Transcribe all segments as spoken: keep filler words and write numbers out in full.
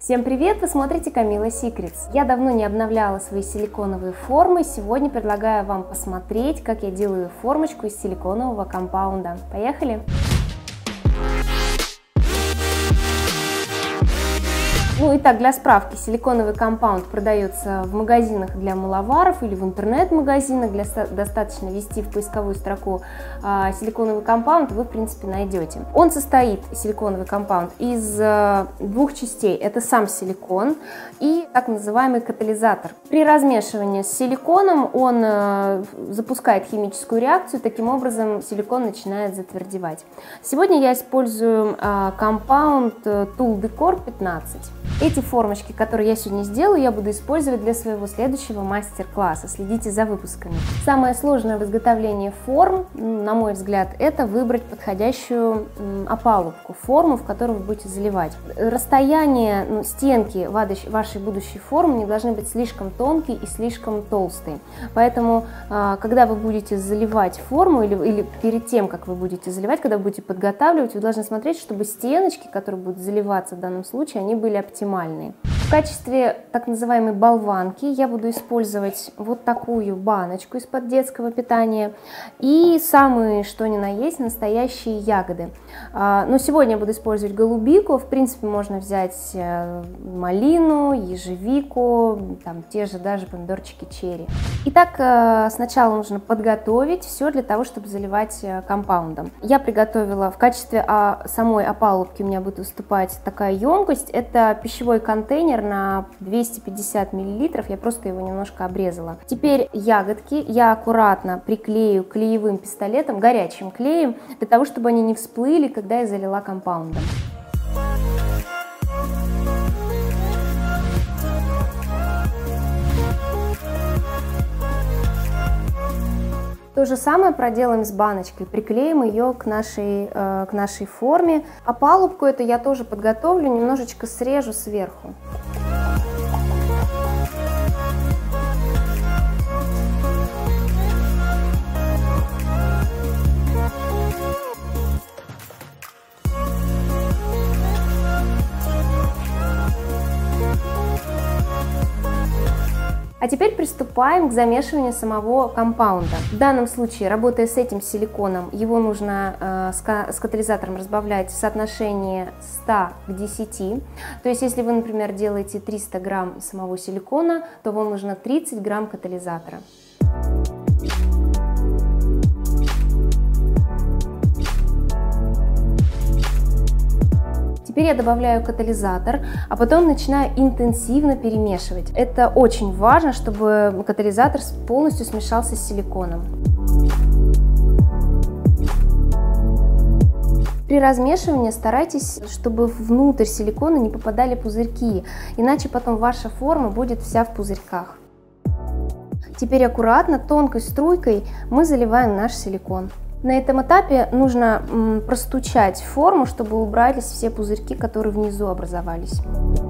Всем привет! Вы смотрите Camilla Secrets. Я давно не обновляла свои силиконовые формы. Сегодня предлагаю вам посмотреть, как я делаю формочку из силиконового компаунда. Поехали! Ну и так, для справки, силиконовый компаунд продается в магазинах для мыловаров или в интернет-магазинах. Для достаточно ввести в поисковую строку а, силиконовый компаунд, вы в принципе найдете. Он состоит, силиконовый компаунд, из а, двух частей. Это сам силикон и так называемый катализатор. При размешивании с силиконом он а, запускает химическую реакцию, таким образом силикон начинает затвердевать. Сегодня я использую а, компаунд Tool Decor пятнадцать. Эти формочки, которые я сегодня сделаю, я буду использовать для своего следующего мастер-класса. Следите за выпусками. Самое сложное в изготовлении форм, на мой взгляд, это выбрать подходящую опалубку, форму, в которую вы будете заливать. Расстояние ну, стенки вашей будущей формы не должны быть слишком тонкие и слишком толстые. Поэтому, когда вы будете заливать форму или, или перед тем, как вы будете заливать, когда будете подготавливать, вы должны смотреть, чтобы стеночки, которые будут заливаться в данном случае, они были оптимальны. В качестве так называемой болванки я буду использовать вот такую баночку из-под детского питания и самые что ни на есть настоящие ягоды. Но сегодня я буду использовать голубику, в принципе можно взять малину, ежевику, там те же даже помидорчики черри. Итак, сначала нужно подготовить все для того, чтобы заливать компаундом. Я приготовила в качестве самой опалубки, у меня будет выступать такая емкость, это пищевой контейнер на двести пятьдесят миллилитров, я просто его немножко обрезала. Теперь ягодки я аккуратно приклею клеевым пистолетом, горячим клеем, для того, чтобы они не всплыли, когда я залила компаундом. То же самое проделаем с баночкой, приклеим ее к нашей, э, к нашей форме. Опалубку эту я тоже подготовлю, немножечко срежу сверху. А теперь приступаем к замешиванию самого компаунда. В данном случае, работая с этим силиконом, его нужно э, с, с катализатором разбавлять в соотношении сто к десяти. То есть, если вы, например, делаете триста грамм самого силикона, то вам нужно тридцать грамм катализатора. Теперь я добавляю катализатор, а потом начинаю интенсивно перемешивать. Это очень важно, чтобы катализатор полностью смешался с силиконом. При размешивании старайтесь, чтобы внутрь силикона не попадали пузырьки, иначе потом ваша форма будет вся в пузырьках. Теперь аккуратно, тонкой струйкой мы заливаем наш силикон. На этом этапе нужно простучать форму, чтобы убрались все пузырьки, которые внизу образовались.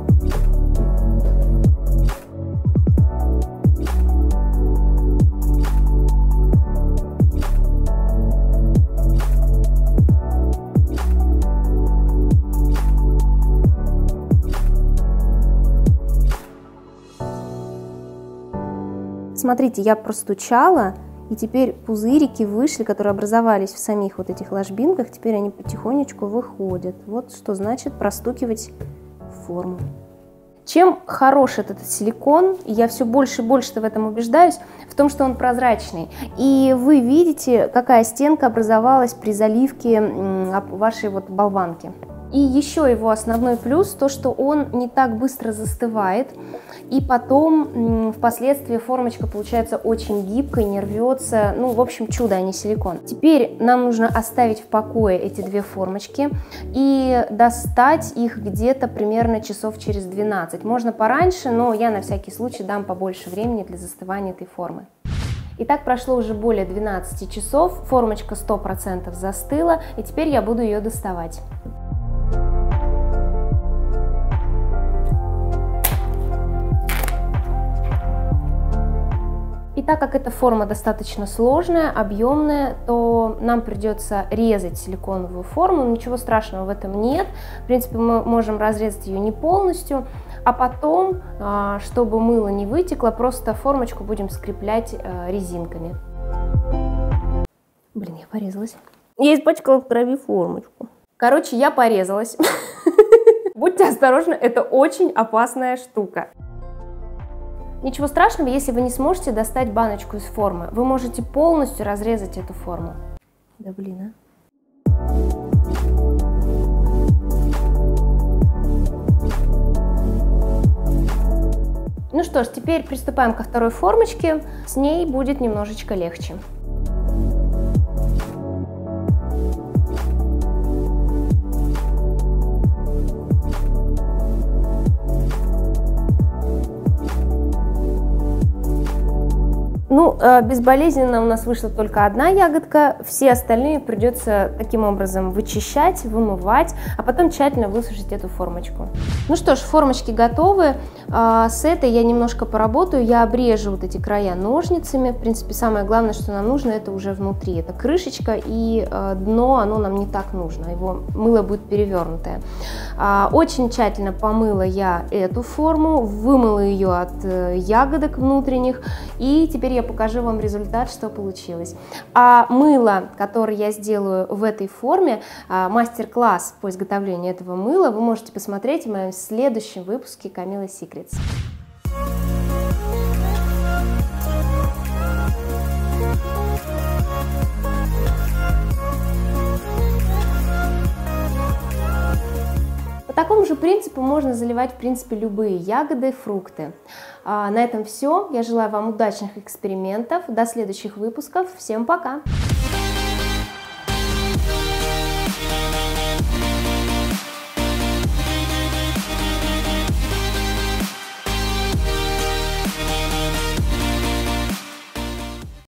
Смотрите, я простучала. И теперь пузырики вышли, которые образовались в самих вот этих ложбинках, теперь они потихонечку выходят. Вот что значит простукивать форму. Чем хорош этот силикон, и я все больше и больше в этом убеждаюсь, в том, что он прозрачный. И вы видите, какая стенка образовалась при заливке вашей вот болванки. И еще его основной плюс, то что он не так быстро застывает, и потом впоследствии формочка получается очень гибкой, не рвется, ну в общем чудо, а не силикон. Теперь нам нужно оставить в покое эти две формочки и достать их где-то примерно часов через двенадцать. Можно пораньше, но я на всякий случай дам побольше времени для застывания этой формы. Итак, прошло уже более двенадцати часов, формочка сто процентов застыла, и теперь я буду ее доставать. И так как эта форма достаточно сложная, объемная, то нам придется резать силиконовую форму. Ничего страшного в этом нет. В принципе, мы можем разрезать ее не полностью. А потом, чтобы мыло не вытекло, просто формочку будем скреплять резинками. Блин, я порезалась. Я испачкала в крови формочку. Короче, я порезалась. Будьте осторожны, это очень опасная штука. Ничего страшного, если вы не сможете достать баночку из формы. Вы можете полностью разрезать эту форму. Да блин, а. Ну что ж, теперь приступаем ко второй формочке. С ней будет немножечко легче. Ну, безболезненно у нас вышла только одна ягодка, все остальные придется таким образом вычищать, вымывать, а потом тщательно высушить эту формочку. Ну что ж, формочки готовы. С этой я немножко поработаю, я обрежу вот эти края ножницами. В принципе, самое главное, что нам нужно, это уже внутри. Это крышечка, и дно, оно нам не так нужно, его мыло будет перевернутое. Очень тщательно помыла я эту форму, вымыла ее от ягодок внутренних, и теперь я покажу вам результат, что получилось. А мыло, которое я сделаю в этой форме, мастер-класс по изготовлению этого мыла, вы можете посмотреть в моем следующем выпуске Camilla Secrets. По такому же принципу можно заливать, в принципе, любые ягоды, фрукты. На этом все. Я желаю вам удачных экспериментов. До следующих выпусков. Всем пока!